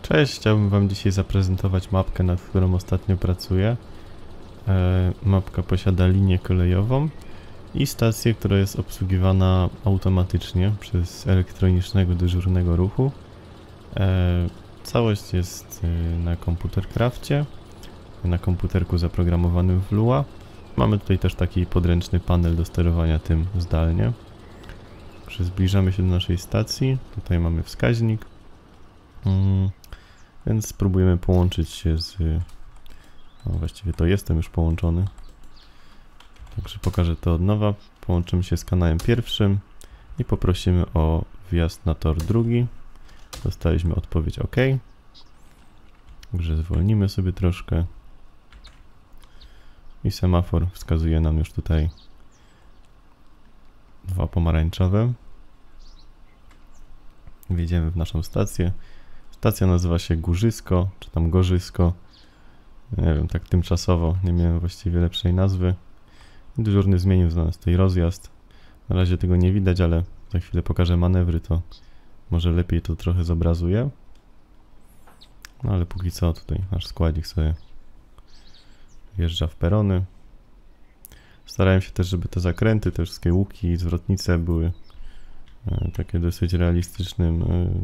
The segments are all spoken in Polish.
Cześć, chciałbym Wam dzisiaj zaprezentować mapkę, nad którą ostatnio pracuję. Mapka posiada linię kolejową i stację, która jest obsługiwana automatycznie przez elektronicznego dyżurnego ruchu. Całość jest na komputerkrafcie, na komputerku zaprogramowanym w Lua. Mamy tutaj też taki podręczny panel do sterowania tym zdalnie. Zbliżamy się do naszej stacji, tutaj mamy wskaźnik. Więc spróbujemy połączyć się z... No właściwie to jestem już połączony. Także pokażę to od nowa. Połączymy się z kanałem pierwszym i poprosimy o wjazd na tor drugi. Dostaliśmy odpowiedź OK. Także zwolnimy sobie troszkę. I semafor wskazuje nam już tutaj dwa pomarańczowe. Wjedziemy w naszą stację. Stacja nazywa się Górzysko, czy tam Gorzysko. Nie wiem, tak tymczasowo, nie miałem właściwie lepszej nazwy. Dyżurny zmienił z nas tutaj rozjazd. Na razie tego nie widać, ale za chwilę pokażę manewry, to może lepiej to trochę zobrazuje. No ale póki co tutaj nasz składzik sobie wjeżdża w perony. Starałem się też, żeby te zakręty, te wszystkie łuki i zwrotnice były takie dosyć realistycznym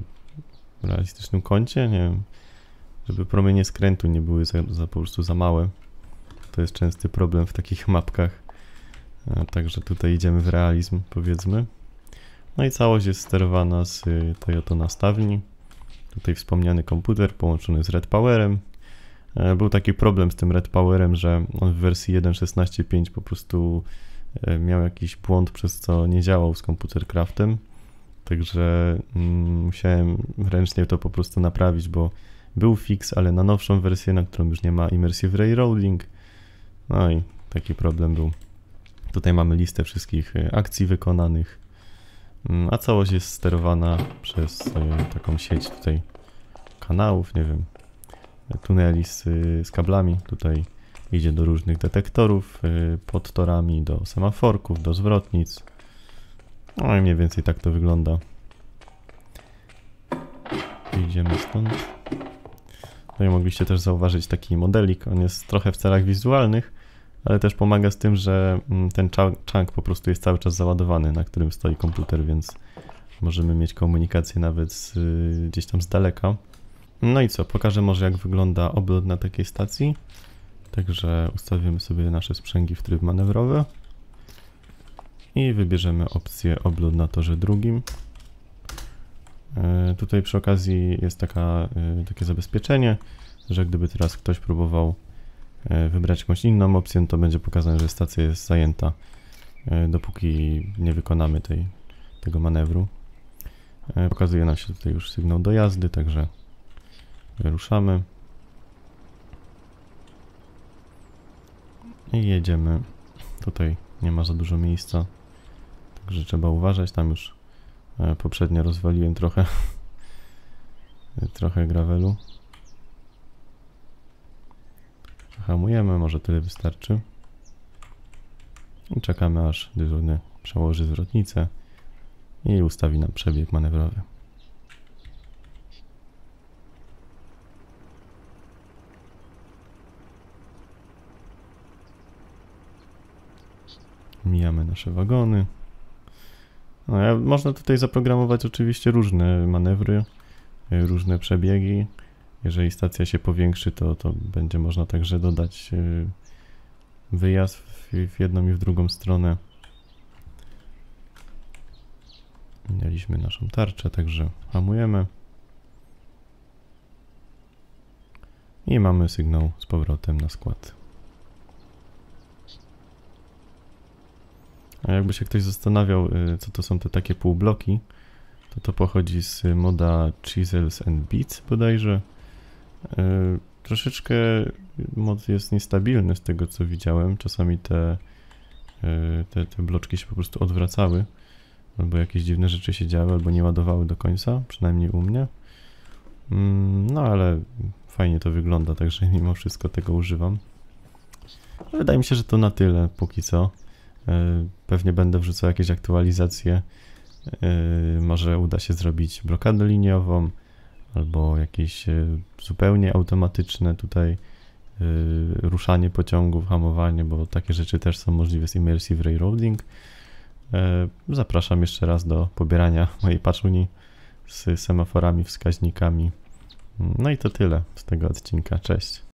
kącie, nie wiem, żeby promienie skrętu nie były po prostu za małe. To jest częsty problem w takich mapkach. Także tutaj idziemy w realizm, powiedzmy. No i całość jest sterowana z Toyota nastawni. Tutaj wspomniany komputer połączony z Red Powerem. Był taki problem z tym Red Powerem, że on w wersji 1.16.5 po prostu miał jakiś błąd, przez co nie działał z komputercraftem. Także musiałem ręcznie to po prostu naprawić, bo był fix, ale na nowszą wersję, na którą już nie ma Immersive Railroading. No i taki problem był. Tutaj mamy listę wszystkich akcji wykonanych, a całość jest sterowana przez taką sieć tutaj kanałów, nie wiem, tuneli z kablami. Tutaj idzie do różnych detektorów pod torami, do semaforków, do zwrotnic. No i mniej więcej tak to wygląda. Idziemy stąd. No i mogliście też zauważyć taki modelik. On jest trochę w celach wizualnych, ale też pomaga z tym, że ten chunk po prostu jest cały czas załadowany, na którym stoi komputer, więc możemy mieć komunikację nawet gdzieś tam z daleka. No i co? Pokażę może, jak wygląda oblot na takiej stacji. Także ustawimy sobie nasze sprzęgi w tryb manewrowy. I wybierzemy opcję oblot na torze drugim. Tutaj przy okazji jest takie zabezpieczenie, że gdyby teraz ktoś próbował wybrać jakąś inną opcję, to będzie pokazane, że stacja jest zajęta, dopóki nie wykonamy tego manewru. Pokazuje nam się tutaj już sygnał do jazdy, także ruszamy. I jedziemy. Tutaj nie ma za dużo miejsca, także trzeba uważać. Tam już poprzednio rozwaliłem trochę gravelu. Hamujemy, może tyle wystarczy. I czekamy, aż dyżurny przełoży zwrotnicę i ustawi nam przebieg manewrowy. Mijamy nasze wagony. No, można tutaj zaprogramować oczywiście różne manewry, różne przebiegi. Jeżeli stacja się powiększy, to będzie można także dodać wyjazd w jedną i w drugą stronę. Mieliśmy naszą tarczę, także hamujemy. I mamy sygnał z powrotem na skład. A jakby się ktoś zastanawiał, co to są te takie półbloki, to pochodzi z moda Chisels and Bits bodajże. Troszeczkę mod jest niestabilny z tego, co widziałem. Czasami te bloczki się po prostu odwracały, albo jakieś dziwne rzeczy się działy, albo nie ładowały do końca, przynajmniej u mnie. No ale fajnie to wygląda, także mimo wszystko tego używam. Wydaje mi się, że to na tyle póki co. Pewnie będę wrzucał jakieś aktualizacje. Może uda się zrobić blokadę liniową, albo jakieś zupełnie automatyczne tutaj ruszanie pociągów, hamowanie, bo takie rzeczy też są możliwe z Immersive Railroading. Zapraszam jeszcze raz do pobierania mojej paczuni z semaforami, wskaźnikami. No i to tyle z tego odcinka. Cześć.